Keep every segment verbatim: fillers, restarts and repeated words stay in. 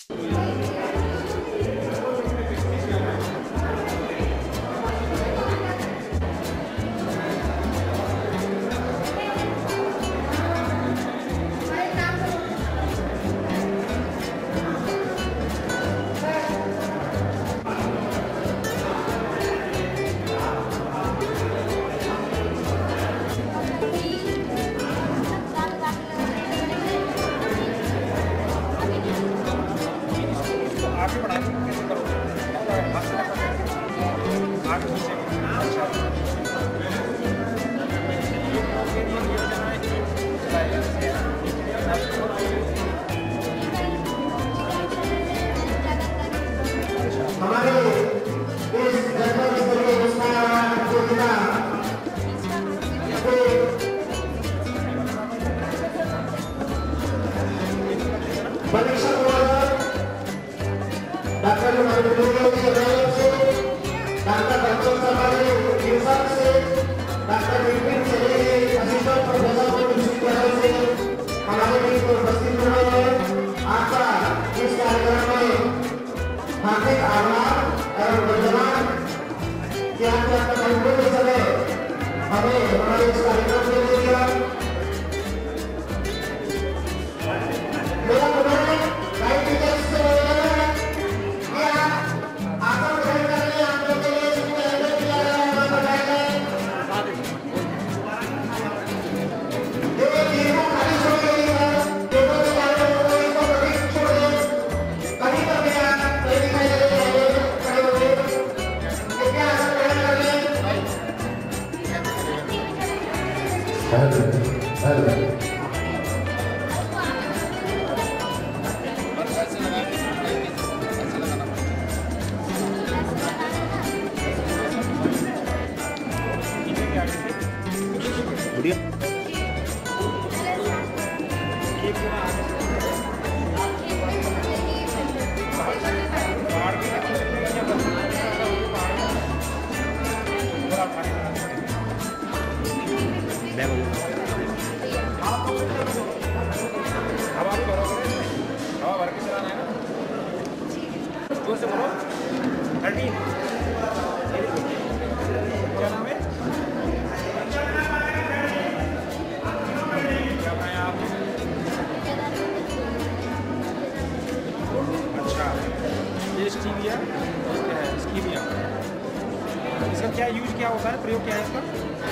इसका क्या यूज क्या होता है, प्रयोग क्या है इसका?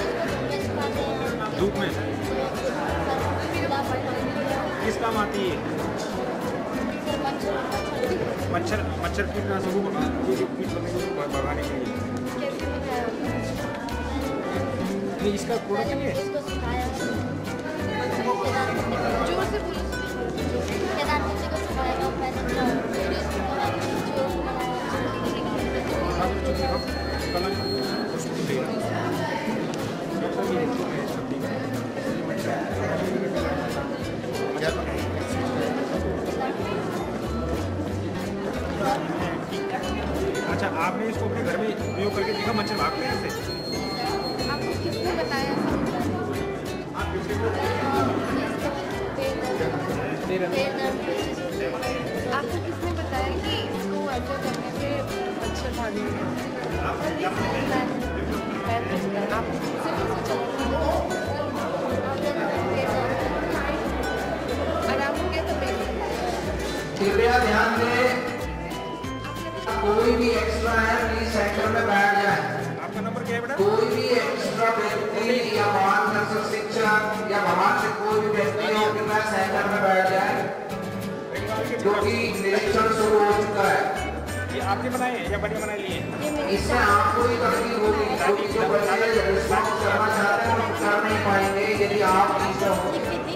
धूप में किस काम आती है? मच्छर मच्छर कीटनाशकों को भगाने के लिए। ये इसका प्रोडक्ट नहीं है? अच्छा, आपने इसको अपने घर में उपयोग करके देखा, मच्छर भागते हैं इससे? आपको किसने बताया? आपको किसने बताया कि इसको ऐसा करने से मच्छर भागेंगे? आपको कृपया ध्यान दें, कोई भी एक्स्ट्रा है प्लीज सेंटर में बैठ जाए। आपका नंबर क्या है बेटा? कोई भी एक्स्ट्रा व्यक्ति या भगवान का शिक्षक या भगवान से कोई भी व्यक्ति हो कृपया सेंटर में बैठ जाए, क्योंकि निरीक्षण शुरू हो चुका है। ये आपने बनाए हैं या बढ़िया बनाए लिए? इसमें आपको ही तकलीफ होगी, क्योंकि जो बच्चे रिस्पॉन्स करना चाहते हैं वो कर नहीं पाएंगे यदि आप नहीं हो।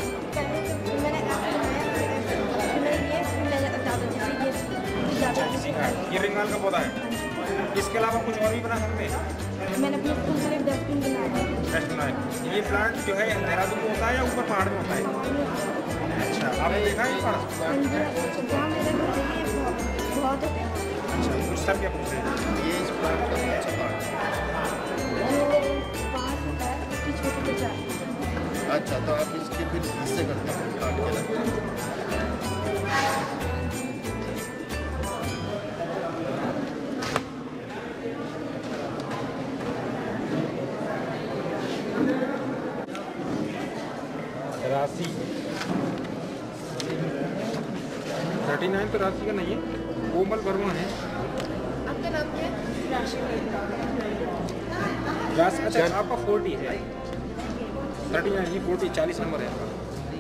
ये रिंगाल का पौधा है। इसके अलावा कुछ और भी बना सकते हैं? मैंने अपने स्कूल से एक डस्टबिन बनाया है। डस्टबिन है। ये प्लांट जो है देहरादून में होता है या ऊपर पहाड़ में होता है? अच्छा, आपने देखा है ये पहाड़? जहाँ मेरे घर देखिए बहुत होते हैं। अच्छा, कुछ सर क्या पूछ रहे हैं? ये इस प्लांट का अच्छा पार्ट पाँच होता है, इसकी छोटी तो चार। अच्छा, तो आप इसके फिर हिस्से करते हैं काट के रखते हैं। राशि थर्टी नाइन तो राशि का नहीं है, कोमल वर्मा है। आपका नाम क्या है? राशि। राशि अच्छा आपका फोर्टी है, थर्टी नाइन ये फोर्टी चालीस नंबर है आपका।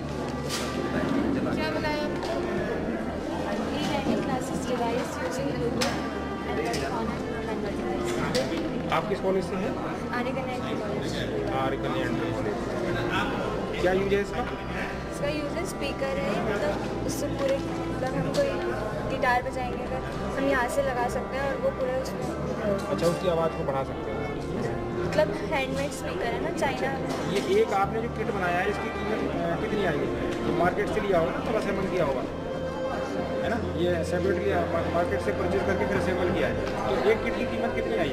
क्या बनाया आपको? E-learning classes device using Google and Telephone and device. आप किस कॉलेज से हैं? आने का नेट कॉलेज। आर कन्या कॉलेज। क्या यूज है इसका? इसका यूजर स्पीकर है, मतलब उससे पूरे मतलब हम कोई गिटार बजाएंगे अगर हम यहाँ से लगा सकते हैं और वो पूरे उसमें अच्छा उसकी आवाज़ को बढ़ा सकते हैं। मतलब हैंडमेड स्पीकर है ना, चाइना में। ये एक आपने जो किट बनाया है इसकी कीमत अ, कितनी आएगी? तो मार्केट से लिया होगा, थोड़ा असेंबल किया होगा, है ना? ये सेपरेटली मार्केट से परचेज करके फिर असेंबल किया है, तो एक किट की कीमत कितनी आई?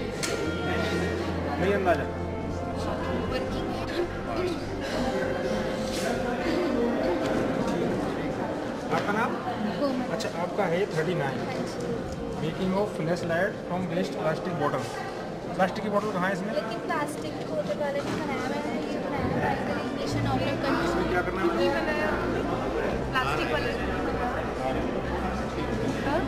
नहीं अंदाजा। आपका नाम? अच्छा आपका है thirty nine. Making of flash light from waste plastic bottle. Plastic की बोतल कहाँ है इसमें? लेकिन प्लास्टिक बोतल वाले भी बनाया मैंने, ये बनाया नेशन ऑर्डर कर इसमें क्या करना है? ये बनाया प्लास्टिक वाले। हाँ?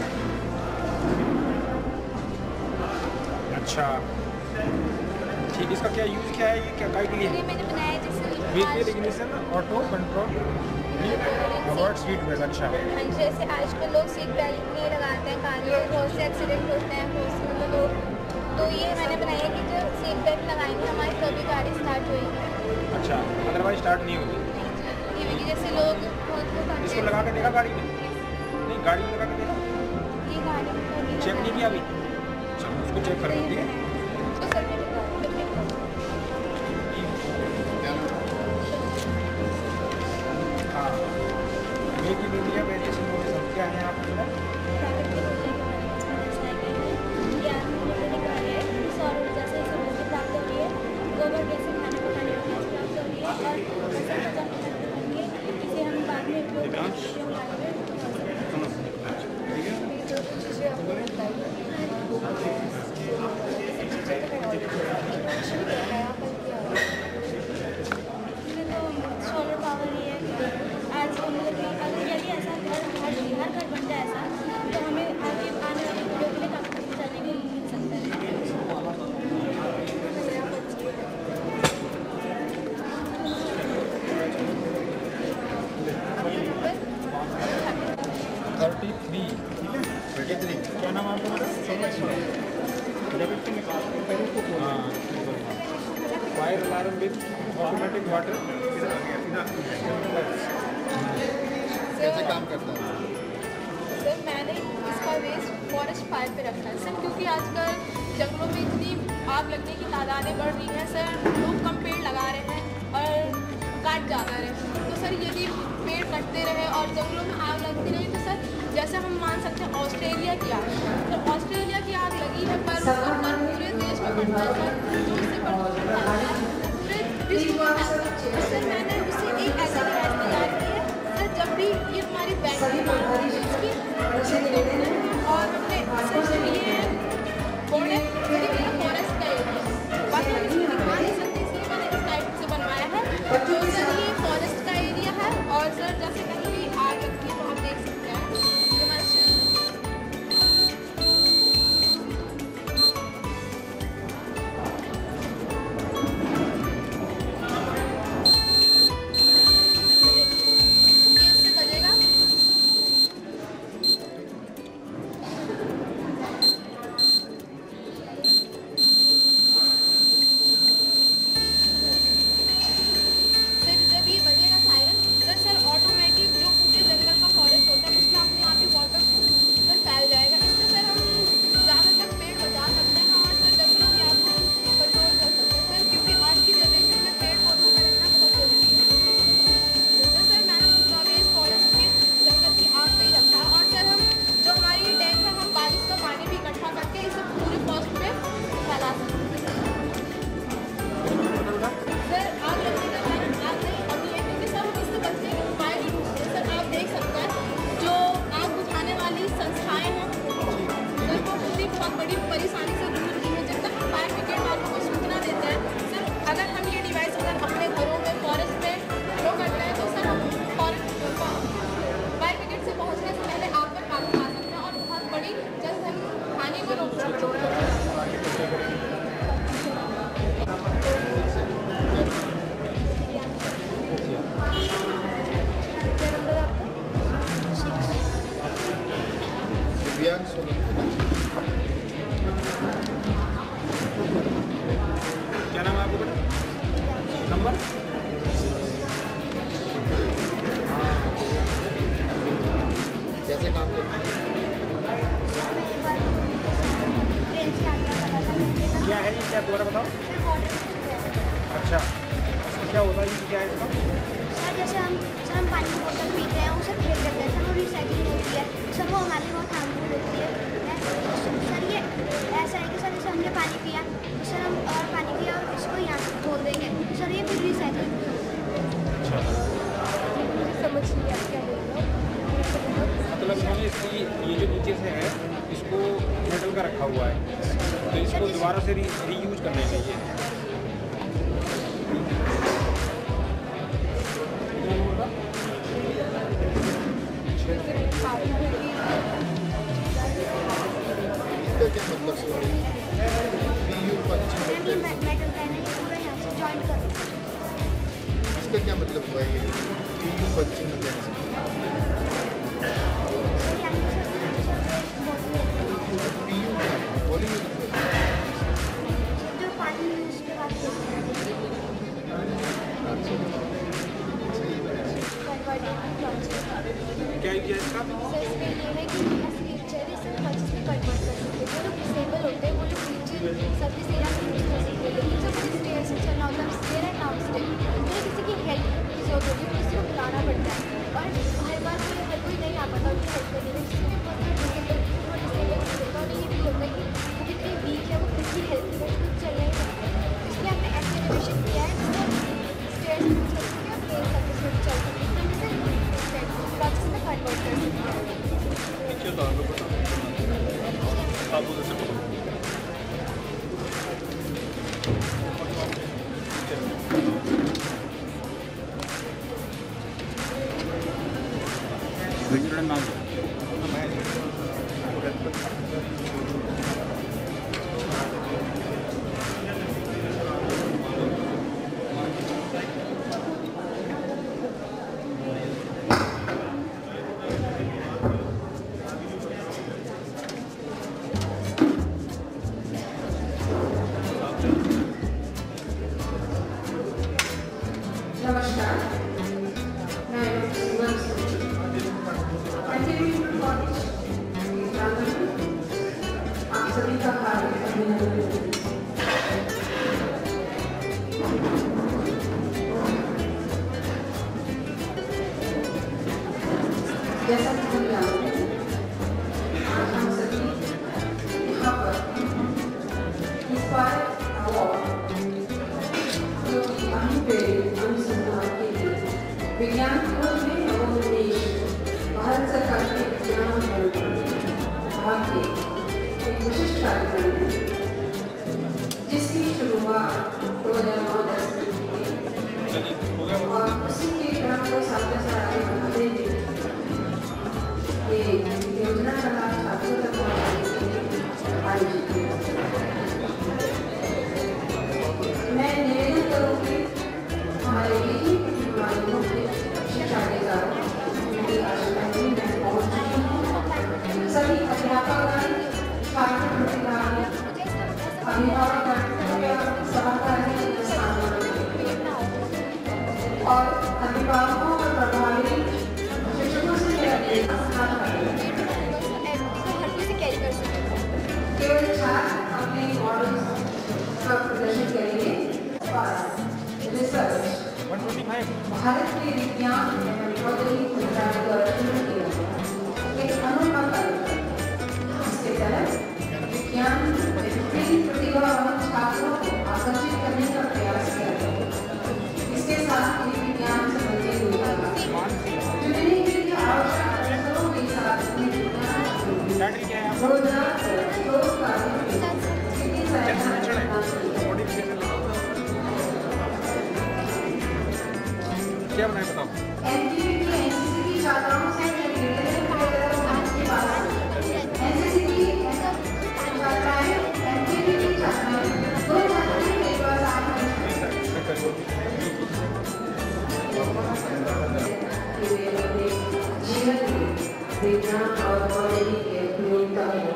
अच्छा ठीक, इसका क्या यूज़ क्या है? ये क्या काय के लिए? ये मैंने बनाया जैसे vehicle ignition auto control avoid seat belt. अच्छा हाँ, जैसे आजकल लोग सीट बेल्ट नहीं लगाते हैं कार में, बहुत से एक्सीडेंट होते हैं बहुत से मतलब लोग, तो ये मैंने बनाया कि जो सीट बेल्ट लगाएंगे हमारी तभी गाड़ी स्टार्ट होएगी। अच्छा अदरवाइज स्टार्ट नहीं होगी। ये भी कि जैसे लोग बहुत लोग आते इसको हैं- लगा के देखा गाड़ी में? नहीं गाड़ी में लगा के देखा, ये गाड़ी में कभी चेक नहीं किया अभी? अच्छा उसको चेक कर ठीक है। तो सर भी लगा- हाँ make in India various innovation क्या है आपके पास? सौर ऊर्जा से समृद्धि प्राप्त हो रही है, गोबर गैस से खाना पकाने की गैस प्राप्त हो रही है और इसे हम बाद में उपयोग करेंगे। जो चीज़ें आपको बताई सोलर पावर ही है आज मतलब कि अगर यदि ऐसा घर हर हर घर बन जाए ऐसा, तो हमें आगे आने वाली पीढ़ियों के लिए काफ़ी कुछ करने को मिल सकता है। थर्टी थ्री थर्टी थ्री क्या नाम है आपका? हाँ fire alarm with automatic water. कैसे काम करता है? सर मैंने इसका वेस्ट फॉरेस्ट फायर पे रखा है सर, क्योंकि आजकल जंगलों में इतनी आग लगने की तादादें बढ़ रही हैं सर, लोग कम पेड़ लगा रहे हैं और काट ज़्यादा रहे हैं। तो सर यदि पेड़ कटते रहे और जंगलों में आग लगती रही तो सर जैसे हम मान सकते हैं ऑस्ट्रेलिया की आग, तो ऑस्ट्रेलिया की आग लगी है पर उसका असर पूरे देश में पड़ता है सर, जो उससे प्रदूषण फैलता है पूरे विश्व में फैलता है। तो सर मैंने उसे एक ऐसी गैस तैयार की है सर, जब भी ये हमारी बैटरी मारती है इसकी और हमने सर ये बोर्ड है फॉरेस्ट का एरिया, बाकी हम इसको दिखा नहीं सकते इसलिए मैंने इस टाइप से बनवाया है। तो सर ये फॉरेस्ट का एरिया है और सर जैसे कहीं भी आग लगती है तो आप देख सकते हैं ये हमारा पानी की बोतल पीते हैं उसे फेंक देते हैं सर, वो रिसाइकलिंग होती है सर, वो हमारे लिए बहुत हार्मफुल होती है सर। ये ऐसा है कि सर जैसे हमने पानी पिया तो सर हम और पानी पिया और इसको यहाँ से छोड़ देंगे तो सर ये फिर रिसाइकलिंग समझ नहीं आ क्या बोल रहे हो। मतलब इन्होंने इसकी ये जो नीचे से है इसको मेटल का रखा हुआ है, तो इसको दोबारा से री रीयूज करने चाहिए। क्या मतलब मेटल पहने पूरा यहाँ से जॉइंट करो। इसका क्या मतलब हुआ ये टीयू पंचिंग अगेंस्ट टीयू बोलिए जो पानी यूज के बाद क्या किया इसका? सर इसमें ये है कि फीचर है सर हर चीज़ में कन्वर्ट कर सकते हैं। जो लोग डिसेबल होते हैं वो लोग फीचर सर्विस एरिया में यूज कर सकते हैं, लेकिन जब स्टेयर से चलना होता है स्टेयर है डाउन स्टेयर तो किसी की हेल्प की जरूरत होती है तो किसी को बुलाना पड़ता है और हर बार कोई हर कोई नहीं आ पाता उनकी हेल्प करने में, जिसमें बहुत सारा डिसेबल डिसेबल होता है और ये भी होता है कि वो कितनी वीक है, वो किसी हेल्प की वजह से चल नहीं सकता। इसलिए हमने ऐसे इनोवेशन किया है जिसमें स्टेयर से चल सकते हैं और प्लेन सर्विस में भी चल सकते हैं, तो लॉजिक्स में कन्वर्ट कर सकते हैं। नमस्कार, मैं सुमन आप सभी का हार्दिक अभिनंदन। जैसा कि हम जानते हैं आज हम सभी यहाँ पर इंस्पायर अवार्ड जो कि अनुप्रेरित अनुसंधान के लिए विज्ञान खोज में नवोन्मेष भारत सरकार के विज्ञान विभाग के एक विशिष्ट कार्यक्रम है जिसकी शुरुआत दो हजार नौ दस में और उसी के क्रम को साथ साथ आगे बढ़ाते हुए ये योजना का लाभ छात्रों तक पहुँचाने के लिए आयोजित किया। मैं निवेदन करूँगी हमारे यही प्रतिभागियों के शिक्षाधिकारों मेरी आशंकाएं मैं पहुँच चुकी हूँ। सभी अध्यापकगण, छात्र प्रतिभागी, अभिभावकगण, सहकारी और अभिभावकों और प्रभावी शिक्षकों से मेरा केवल छात्र अपने मॉडल्स का प्रदर्शन करेंगे। रिसर्च भारत के विज्ञान एवं प्रौद्योगिकी मंत्रालय द्वारा शुरू किया गया एक अनोखा कार्यक्रम, इसके तहत विज्ञान में प्रतिभावान छात्रों को आकर्षित करने का प्रयास किया गया। इसके साथ ही विज्ञान संबंधी जुड़ने के लिए आवश्यक अवसरों के साथ रोजगार क्या बनाए बताओ? एनसीसी की एनसीसी की छात्राओं से आपके पास एनसीसी की छात्राएं एनसीसी की छात्राएं दो छात्राएं मेरे पास आए जीवन में विज्ञान और प्रौद्योगिकी के उपयोगिता को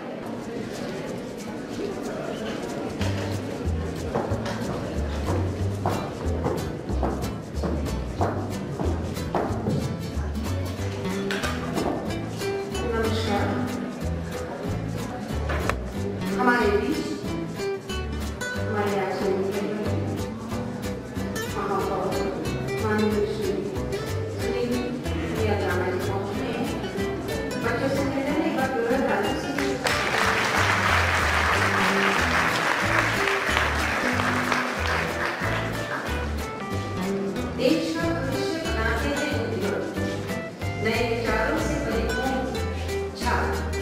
हमारे बीच हमारे आचार्य महापौर माननीय श्री सुनील देश का भविष्य बनाते हैं उद्योग, नए विचारों से परिपूर्ण छात्र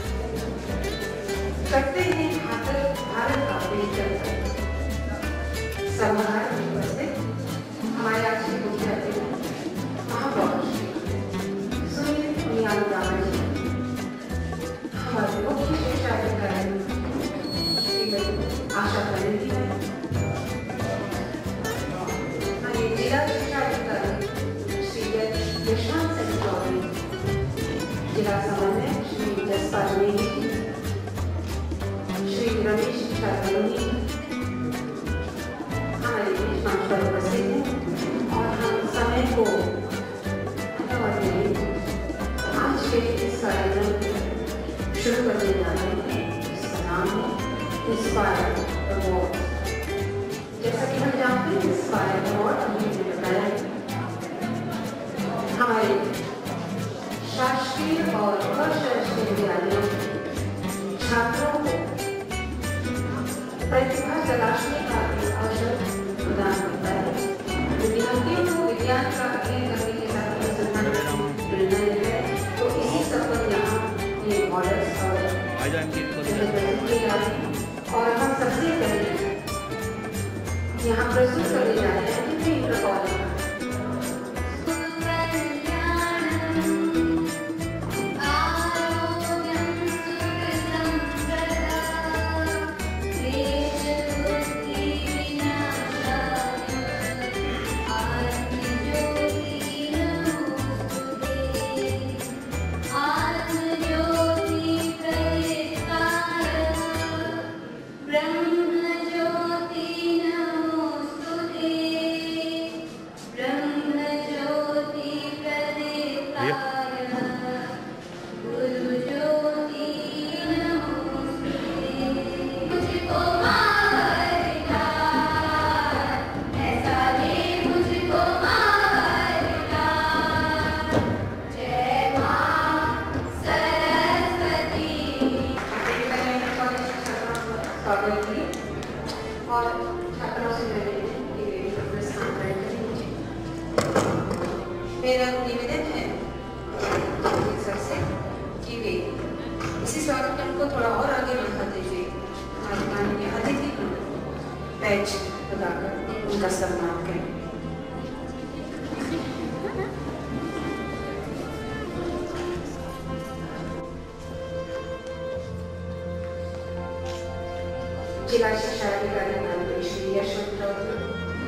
करते हैं भारत भारत का बेहतर समारोह में उपस्थित हमारे आज के मुख्य अतिथि महापौर सुनील मियान रामा जी, हमारे मुख्य शिक्षा अधिकारी श्रीमती आशा बनर्जी, हमारे जिला शिक्षा अधिकारी श्री यशवंत सिंह चौधरी, जिला समन्वय श्री जसपाल नेगी, श्री रमेश शर्मा, हमारे बीच मंच पर उपस्थित हैं और हम समय को आज के इस कार्यक्रम शुरू करने जा रहे हैं, जिसका नाम है इंस्पायर अवार्ड। जैसा कि हम जानते हैं, इंस्पायर अवार्ड हमने बताया हमारे शासकीय और अशासकीय विद्यालयों छात्रों को प्रतिभा तलाशने का एक अवसर प्रदान करता है। विद्यार्थियों को विज्ञान का अध्ययन करने के साथ प्रेरणा है, तो इसी सब पर यहाँ ये मॉडल्स और और हम सबसे पहले यहाँ प्रस्तुत करने जा रहे हैं कितने इंटर कॉलेज और छात्रों से मेरा निवेदन है सर से कि वे इसी कार्यक्रम को थोड़ा और आगे बढ़ाते हुए हमारे माननीय अतिथि को पैच लगाकर उनका सम्मान करें। जिला शिक्षा अधिकारी माननीय श्री यशवंत चौधरी,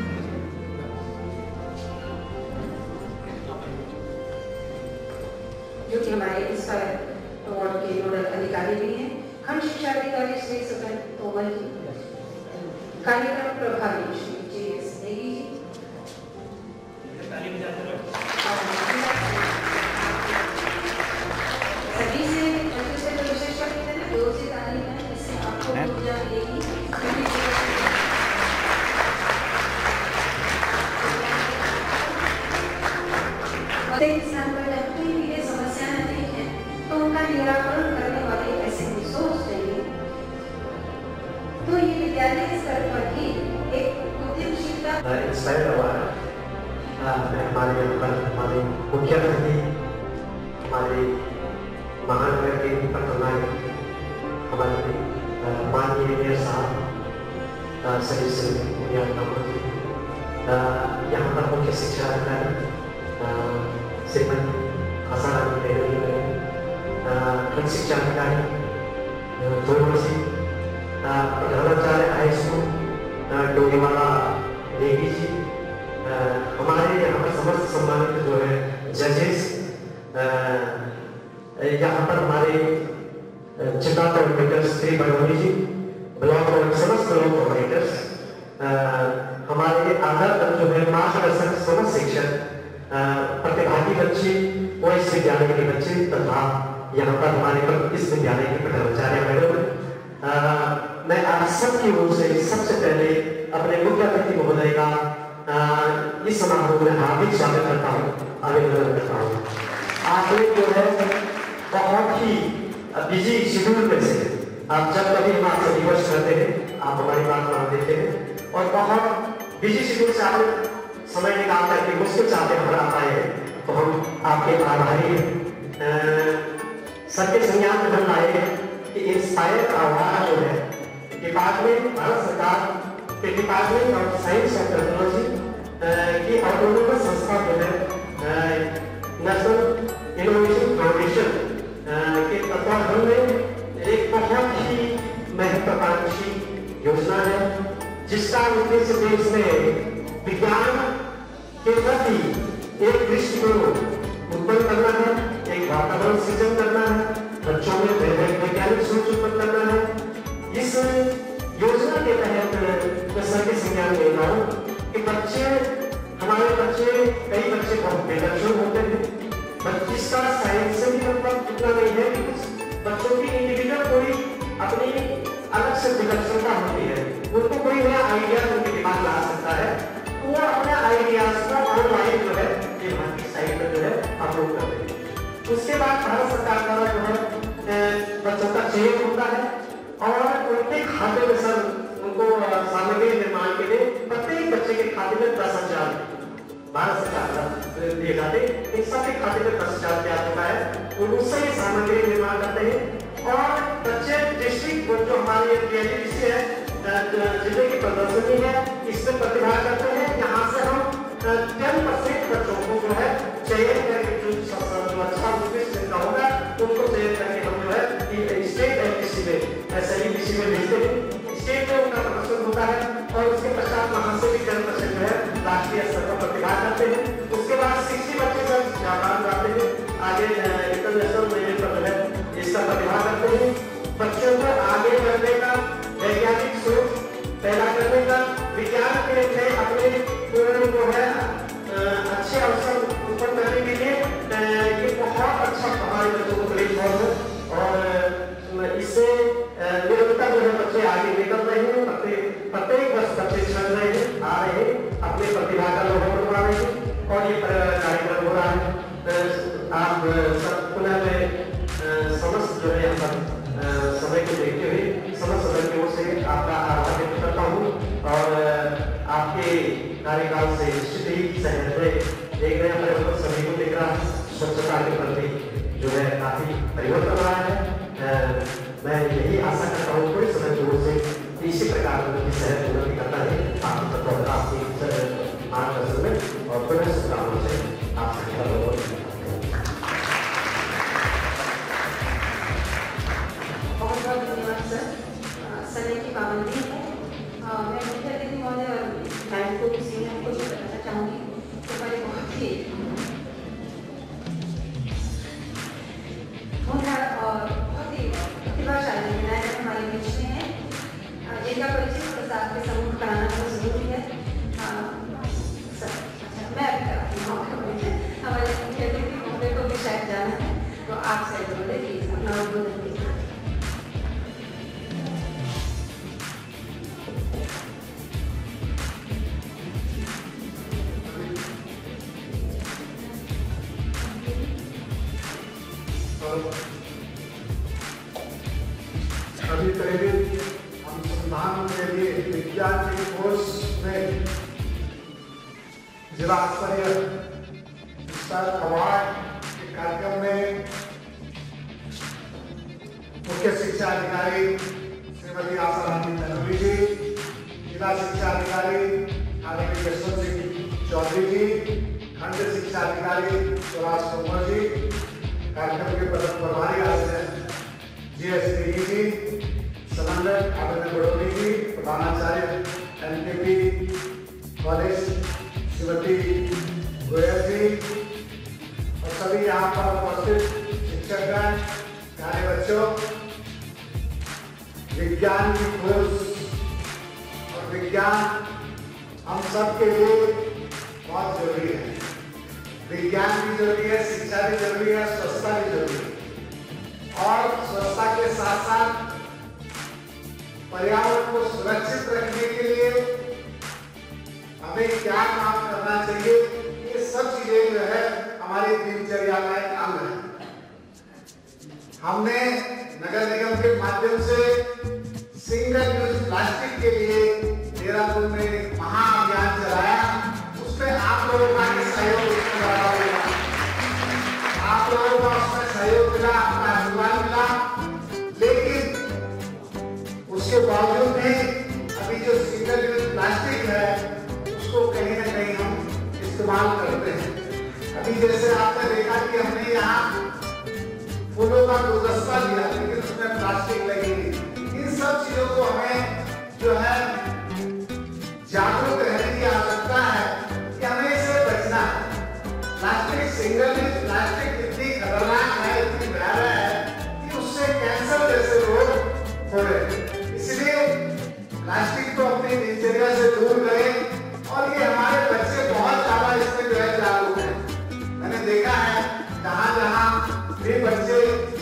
जो कि हमारे इंस्पायर अवार्ड के नोडल अधिकारी भी हैं, खंड शिक्षा अधिकारी श्री सतन तोमर जी, कार्यक्रम प्रभारी श्री जे एस नेगी जी, सभी से विशेष दो से तारीफ है, जिससे आपको ऊर्जा मिलेगी। स्थान पर जब कोई भी समस्या नहीं है तो उनका निराकरण करने वाले ऐसे रिसोर्स चाहिए। तो ये विद्यालय स्तर पर ही एक उद्यमशीलता इंस्पायर अवार्ड हमारे हमारे मुख्य अतिथि हमारे महानगर के पटनायक हमारे माननीय मेयर साहब सही से यहाँ पर मुख्य शिक्षा अधिकारी श्रीमती आसारानी पहले खंड शिक्षा अधिकारी दोनों से प्रधानाचार्य हाई स्कूल डोरीवाला देवी जी, हमारे यहाँ पर समस्त सम्मानित जो है जजेस, यहाँ पर हमारे जिला कोऑर्डिनेटर श्री बड़ोनी जी, ब्लॉक और समस्त ब्लॉक कोऑर्डिनेटर्स, हमारे आधार जो है मार्गदर्शक समस्त शिक्षक, प्रतिभागी बच्चे व इस विद्यालय के बच्चे तथा यहाँ पर हमारे इस विद्यालय के प्रधानाचार्य मैडम, मैं आप सबकी ओर से सबसे पहले अपने मुख्य अतिथि महोदय का इस समारोह में हार्दिक स्वागत करता हूँ, अभिनंदन करता हूँ। आपने जो है बहुत ही बिजी शेड्यूल में से आप जब कभी हम आपसे रिवर्स करते हैं, आप हमारी बात मान देते हैं और बहुत बिजी शेड्यूल से आपने समय निकाल करके मुश्किल चाहते हमारा पाए हैं, तो हम आपके आभारी हैं। सर के संज्ञान में हम लाए कि इंस्पायर का अवार्ड जो है डिपार्टमेंट भारत सरकार के department of science and technology की ऑटोनोमस संस्था जो है नेशनल इनोवेशन फाउंडेशन के तत्वाधान में एक बहुत ही महत्वाकांक्षी योजना है, जिसका उद्देश्य देश में विज्ञान के प्रति एक दृष्टिकोण उत्पन्न करना है, एक वातावरण सृजन करना है, बच्चों में वैज्ञानिक सोच उत्पन्न करना है। इस योजना के तहत मैं सर के संज्ञान ले रहा हूँ कि बच्चे, हमारे बच्चे, कई बच्चे बहुत बेलक्षण होते हैं, जिसका साइंस से भी मतलब इतना नहीं है कि कुछ बच्चों की इंडिविजुअल कोई अपनी अलग से विलक्षणता होती है, उनको कोई नया आइडिया उनके दिमाग ला सकता है, वो अपने आइडियाज को ऑनलाइन जो है ये हमारी साइट पर जो है अपलोड कर देंगे। उसके बाद भारत सरकार द्वारा जो है बच्चों का चयन होता है और उनके खाते में सर उनको सामग्री निर्माण के लिए प्रत्येक बच्चे के खाते में दस हजार भारत सरकार दिए जाते, इन सबके खाते में दस हजार दिया जाता है, उनसे ये सामग्री निर्माण करते हैं और बच्चे डिस्ट्रिक्ट जो हमारी डिस्ट्रिक्ट है जिले की प्रदर्शनी है, इसमें प्रतिभा करते हैं। यहाँ से हम टेन परसेंट बच्चों को जो है चयन करके जो अच्छा उत्कृष्ट होगा उनको चयन करके हम जो है स्टेट एमपीसी में ऐसे ही किसी में भेजते हैं, स्टेट में उनका प्रदर्शन होता है और उसके पश्चात वहाँ से भी टेन परसेंट जो है राष्ट्रीय स्तर पर प्रतिभा करते हैं। उसके बाद सिक्सटी बच्चे सर जापान जाते हैं, आगे इंटरनेशनल लेवल पर जो है इसका प्रतिभा करते हैं। बच्चों को आगे बढ़ने का, वैज्ञानिक सोच पैदा करने का, विज्ञान के लिए अपने जो है अच्छे अवसर उत्पन्न करने के लिए ये बहुत अच्छा हमारे बच्चों को प्लेटफॉर्म है और इससे निरंतर जो है बच्चे आगे निकल रहे हैं, प्रत्येक प्रत्येक वर्ष बच्चे चल रहे हैं, आ रहे हैं, अपने प्रतिभा का लोग बनवा रहे हैं और ये कार्यक्रम हो रहा है। आप सब पुनः में समस्त जो है यहाँ पर समय को देखते हुए समस्त सदन की ओर से आपका आभार व्यक्त करता हूँ और आपके कार्यकाल से निश्चित ही सहज एक नया परिवर्तन सभी को दिख रहा है, स्वच्छता के प्रति जो है काफी परिवर्तन रहा है। मैं यही आशा करता हूँ पूरे सदन की ओर से इसी प्रकार की सहज उन्नति करता है आपकी आपकी मार्गदर्शन में और पूरे शुभकामनाओं से आप सभी का बहुत बहुत धन्यवाद सर। समय की पाबंदी है, मैं मुख्य अतिथि महोदय और मैम को किसी ने कुछ बताना चाहूँगी। तो हमारे बहुत ही होनहार और बहुत ही प्रतिभाशाली विनायक हमारे बीच में है, जिनका परिचय प्रसाद के समूह कराना बहुत जरूरी है। सर मैं अभी कराती हूँ हमारे मुख्य अतिथि महोदय को भी शायद जाना है, तो आपसे बोले प्लीज अपना उद्बोधन कीजिए। अभी करीब अनुसंधान के लिए विज्ञान के कोर्स में जिला स्तरीय अवार्ड के कार्यक्रम में मुख्य शिक्षा अधिकारी श्रीमती आशा रानी तनवी जी, जिला शिक्षा अधिकारी आदरणीय यशवंत सिंह चौधरी जी, खंड शिक्षा अधिकारी सुभाष तोमर जी, कार्यक्रम के प्रमुख प्रभारी आचार्य जी एस गिरी जी, समन्वयक आदरणीय बड़ोली जी, प्रधानाचार्य N K P college Shrimati Goyal ji और सभी यहाँ पर उपस्थित शिक्षकगण, प्यारे बच्चों, विज्ञान की खोज और विज्ञान हम सब के लिए बहुत जरूरी है। विज्ञान भी जरूरी है, शिक्षा भी जरूरी है, स्वच्छता भी जरूरी है और स्वच्छता के साथ साथ पर्यावरण को सुरक्षित रखने के लिए हमें क्या काम करना चाहिए, ये सब चीजें जो है हमारी दिनचर्या का एक अंग है। हमने नगर निगम के माध्यम से सिंगल यूज प्लास्टिक के लिए देहरादून में महाअभियान चलाया, उसमें लोगों का ही सहयोग उसमें लगा हुआ, आप लोगों का उसमें सहयोग मिला, अपना आशीर्वाद मिला, लेकिन उसके बावजूद भी अभी जो सिंगल यूज प्लास्टिक है उसको कहीं ना कहीं हम इस्तेमाल करते हैं। अभी जैसे आपने देखा कि हमने यहाँ फूलों का गुलदस्ता दिया, लेकिन उसमें प्लास्टिक लगी हुई। इन सब चीजों को हमें जो है जागरूक रहने की आवश्यकता है कि हमें इससे बचना है। प्लास्टिक सिंगल यूज प्लास्टिक इतनी खतरनाक है, इतनी भयावह है कि उससे कैंसर जैसे रोग हो रहे हैं। इसलिए प्लास्टिक को अपनी दिनचर्या से दूर करें, और ये हमारे बच्चे बहुत ज्यादा इसमें जो है जागरूक हैं। मैंने देखा है जहाँ जहाँ भी बच्चे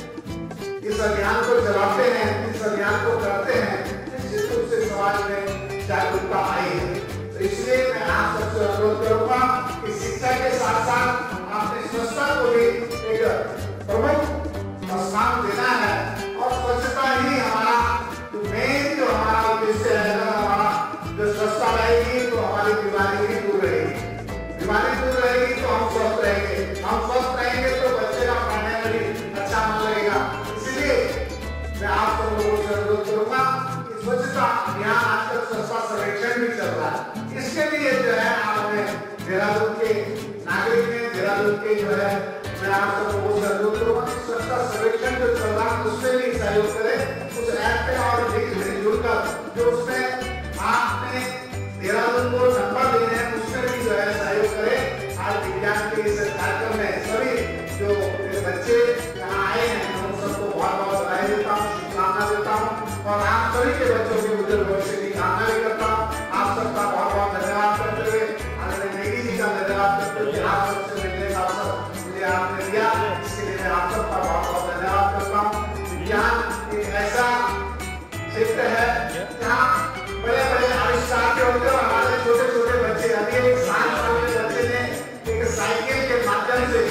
इस अभियान को चलाते हैं, इस अभियान को करते हैं, निश्चित रूप से समाज में जागरूकता आई है। तो इसलिए मैं आप सबसे अनुरोध करूंगा कि शिक्षा के साथ साथ आपने स्वच्छता को भी एक प्रमुख स्थान देना है, और स्वच्छता ही हमारा मेन जो हमारा उद्देश्य है। हमारा जो स्वच्छता रहेगी तो हमारी बीमारी भी दूर रहेगी, बीमारी दूर रहेगी तो हम स्वस्थ रहेंगे, हम स्वस्थ रहेंगे तो बच्चे का पढ़ने में भी अच्छा मन लगेगा। इसलिए मैं आप सब लोगों से अनुरोध करूंगा कि स्वच्छता अभियान आजकल स्वच्छता सर्वेक्षण भी चल रहा है, इसके लिए जो है आप हमें देहरादून के नागरिक हैं, देहरादून के जो है मैं आप सब लोगों से अनुरोध करूंगा कि स्वच्छता सर्वेक्षण जो चल रहा है उसमें भी सहयोग करें, उस ऐप पे और जुड़कर जो उसमें आपने देहरादून को नंबर देने हैं उसमें भी जो है सहयोग करें। आज विज्ञान के इस कार्यक्रम में सभी जो बच्चे यहाँ आए हैं उन सबको बहुत बहुत बधाई देता हूँ, शुभकामना देता हूँ, और आप सभी के बच्चों के उज्जवल भविष्य की कामना भी करता हूँ। आप सबका बहुत बहुत धन्यवाद करते हुए, आदरणीय नेगी जी का धन्यवाद करते हुए, आप सबसे मिलने का अवसर मुझे आपने दिया, इसके लिए मैं आप सबका बहुत बहुत धन्यवाद करता हूँ। विज्ञान एक ऐसा क्षेत्र है जहाँ बड़े बड़े आविष्कार के होते हैं, हमारे छोटे छोटे बच्चे, अभी एक सात साल के बच्चे ने एक साइकिल के माध्यम से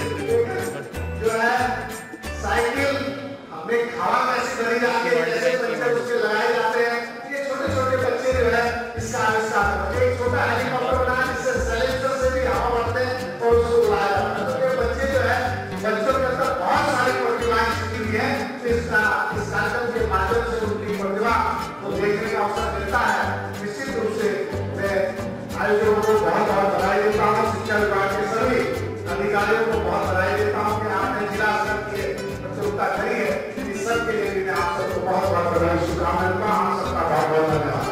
जो है साइकिल हमने हवा कैसे भरी जाती है, कैसे बच्चे उसके लगाए जाते हैं, ये छोटे छोटे बच्चे जो है इसका आविष्कार करते हैं। एक छोटा हेलीकॉप्टर बनाया जिससे सिलेंडर से भी हवा भरते हैं और उसको उड़ाया जाता है। तो ये बच्चे जो है बच्चों के अंदर बहुत सारी प्रतिभाएं छिपी हुई है, इस कार्यक्रम के माध्यम से उनकी प्रतिभा को देखने का अवसर मिलता है। निश्चित रूप से मैं आयोजकों को बहुत बहुत बधाई देता हूँ, शिक्षा विभाग के सभी अधिकारियों को बहुत बधाई देता हूँ कि आपने जिला स्तर की प्रतियोगिता करी है। इस सब के लिए भी मैं आप सबको बहुत बहुत बधाई शुभकामनाएं देता हूँ। आप सबका बहुत बहुत धन्यवाद।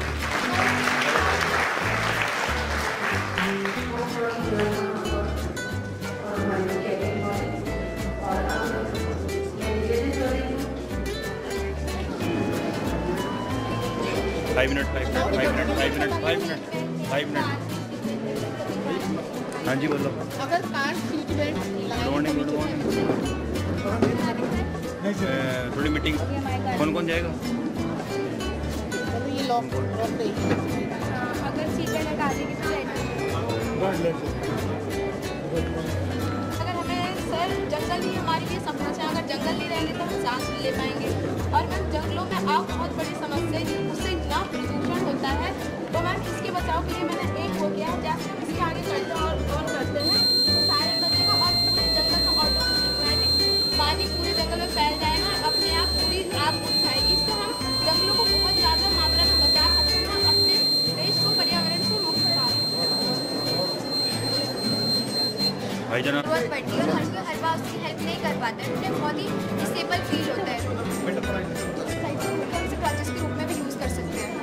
Five minute five minute five minute five minute five minute five minute हाँ जी बोलो। अगर car seat belt good morning good morning. थोड़ी मीटिंग कौन कौन जाएगा? ये लॉक लॉक रहेगी। अगर सीट बेल्ट लगा देगी तो जाएगी। अगर हमें सर जंगल ही हमारे लिए सब कुछ है, अगर जंगल नहीं रहेंगे तो हम सांस नहीं ले पाएंगे। और मैम जंगलों में आग बहुत बड़ी समस्या है, उससे इतना प्रदूषण होता है। तो मैम इसके बचाव के लिए मैंने एक हो गया है, जैसे हम इसके आगे करते हैं और ऑन करते हैं तो सायरन बजेगा और पूरे जंगल में ऑटोमेटिक पानी पूरे जंगल में फैल जाएगा, अपने आप पूरी आग बुझ जाएगी। इससे हम जंगलों को बहुत ज़्यादा मात्रा में बचा सकते हैं, अपने देश को पर्यावरण से मुक्त करा सकते हैं। भाई जना जरूरत पड़ती है और हर कोई हर बार उसकी हेल्प नहीं कर पाता है, उन्हें बहुत ही डिसेबल फील होता है। क्लचेस के रूप में भी यूज़ कर सकते हैं।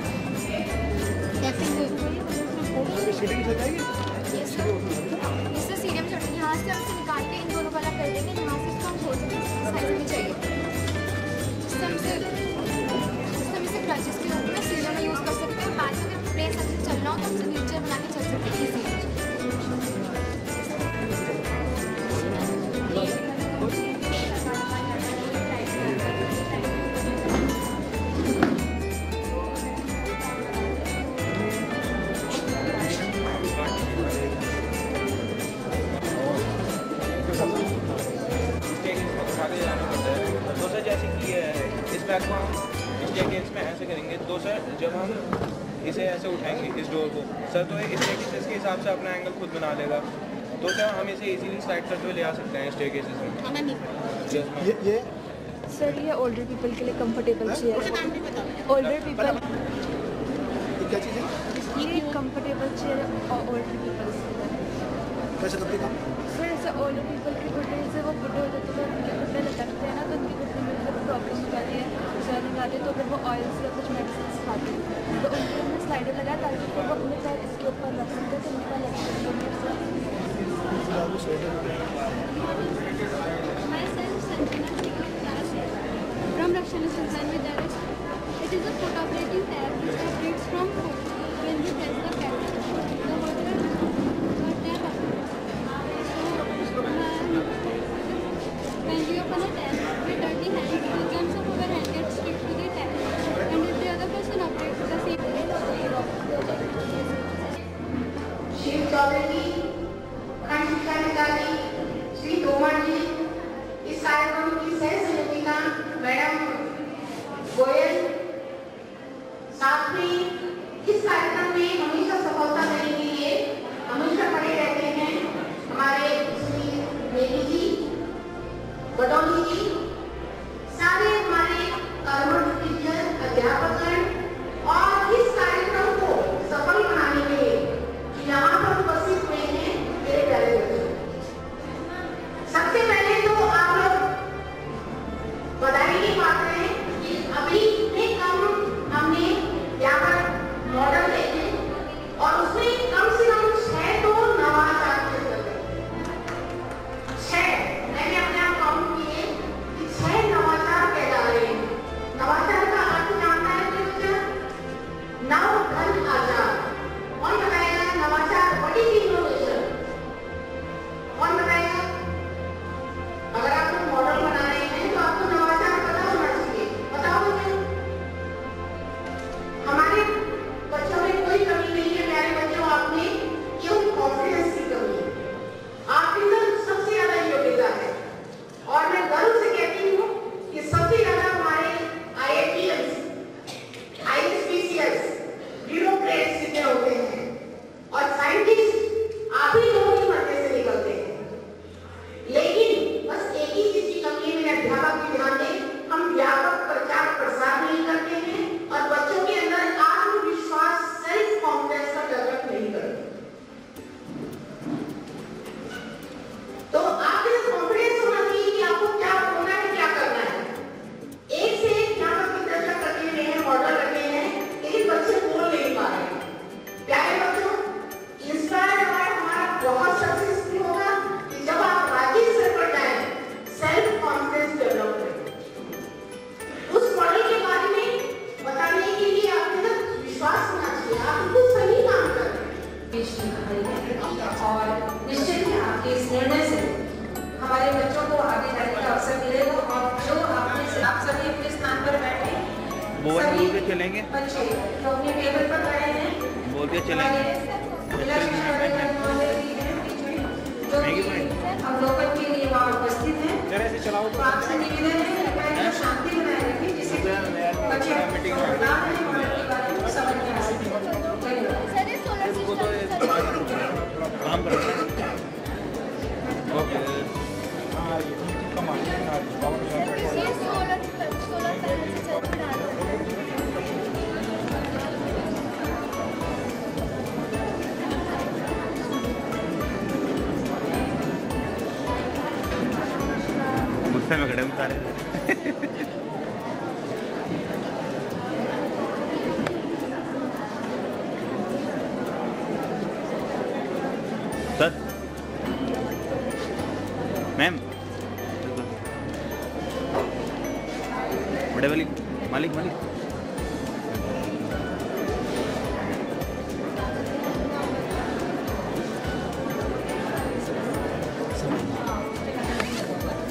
इससे सीढ़ियाँ में चढ़ेंगे, यहाँ से हम इसे निकाल के इन दोनों वाला कर देंगे, यहाँ से इसको हम छोड़ देंगे, साइज में चाहिए। इससे हम इसे इससे हम इसे क्लचेस के रूप में सीढ़ियों में यूज़ कर सकते हैं। बाद में अगर प्लेस अच्छे से चलना हो तो हम इसे नीचे बना के चल सकते हैं ईजीली। जैसे कि इस बैग को हम इस जगह इसमें ऐसे करेंगे। दो सर जब हम इसे ऐसे उठाएंगे इस डोर को सर, तो इस स्टेकेसेस के हिसाब से अपना एंगल खुद बना लेगा। तो क्या हम इसे इजीली स्लाइड करते हुए ले आ सकते हैं स्टेकेसेस में? ये ये सर ये ओल्डर पीपल के लिए कंफर्टेबल चेयर है। ओल्डर पीपल ये क्या चीज़ है? ये कंफर्टेबल चेयर है और ओल्डर पीपल कैसे करते काम? सर ऐसे ओल्डर पीपल के घुटने से वो बुढ़े हो जाते हैं, उनके घुटने लटकते हैं ना, तो उनके घुटने में फिर प्रॉब्लम हो जाती है, स्वेलिंग आती है, तो फिर वो ऑयल्स या कुछ मेडिसिन खाते हैं। तो उनके हमने स्लाइडर लगाया ताकि वो अपने पैर इसके ऊपर रख सकते हैं, तो उनका लटकते From Rakshana Sansan Vidyalaya. It is a foot operating tab which operates from foot when we press the pedal. The water uh, tab operates. So, uh, when we open a tab with dirty hands, the germs of our hand get stick to the tab. And if the other person operates the same way, Shiv Chaudhary जी, खंड शिक्षाधिकारी श्री तोमर जी, इस कार्यक्रम की सह संयोजिका madam Goyal, साथ ही इस कार्यक्रम में हमेशा सफलता देने के लिए हमेशा खड़े रहते हैं हमारे श्री देवी जी, बडौली जी, सारे हमारे कर्मठ टीचर, अध्यापकगण और इस कार्यक्रम को सफल बनाने के लिए यहाँ पर उपस्थित हुए हैं मेरे प्यारे बच्चों। सबसे पहले तो आप लोग बधाई की बात है कि अभी इतने कम हमने यहाँ पर मॉडल देखे और उसमें कम से कम छह तो नवाचार के चलते छह मैंने अपने आप काउंट किए कि छह नवाचार कह जा रहे हैं। नवाचार का अर्थ जानता है कोई बच्चा? नव धन आचार। कौन बताएगा नवाचार? What is innovation? कौन बताएगा? अगर आप लोग मॉडल बना रहे हैं तो आपको नवाचार पता होना चाहिए। बताओ मुझे। हमारे बच्चों में कोई कमी नहीं है प्यारे बच्चों, आपने केवल कॉन्फिडेंस की कमी है। आपके अंदर सबसे ज्यादा योग्यता है और मैं गर्व से कहती हूँ कि सबसे ज्यादा हमारे I I T S, I S P C S, bureaucrats जितने होते हैं और साइंटिस्ट आप ही लोगों की मदद से निकलते हैं। लेकिन बस एक ही चीज की कमी है, मेरे अध्यापक भी ध्यान दें, हम व्यापक प्रचार प्रसार नहीं करते हैं और बच्चों के अंदर आत्मविश्वास, सेल्फ कॉन्फिडेंस का डेवलप नहीं करते। तो आपके अंदर कॉन्फिडेंस होना चाहिए कि आपको क्या बोलना है, क्या करना है। एक से एक यहाँ पर दर्शक रखे हुए हैं, मॉडल रखे हैं, लेकिन बच्चे बोल नहीं पा रहे हैं। प्यारे बच्चों, इंस्पायर अवार्ड हमारा बहुत सक्सेसफुल होगा कि जब आप राज्य स्तर पर जाएं, सेल्फ कॉन्फिडेंस डेवलप करें। उस मॉडल के बारे में बताने के लिए आपके अंदर विश्वास होना चाहिए, आप बिल्कुल सही काम कर रहे हैं। और निश्चित ही आपके इस निर्णय से हमारे बच्चों को आगे जाने का अवसर मिलेगा और जो आपने आप सभी अपने स्थान पर बैठे बोल बोल के चलेंगे, बच्चे जो अपने टेबल पर खड़े हैं बोल के चलेंगे। अवलोकन के लिए वहाँ उपस्थित हैं। तो आपसे निवेदन है कि शांति बनाए रखें जिससे बच्चे समझ में आ सकें। सर ये सोलर सिस्टम काम कर रहे हैं। ओके ये सोलर सोलर पैनल से चल रहा है। गुस्से में खड़े सारे। सर मैम, बड़े वाली मालिक मालिक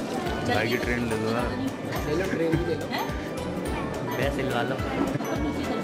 भाई की ट्रेन ले लो, ले लो ट्रेन भी ले लो, पैसे लगा लो।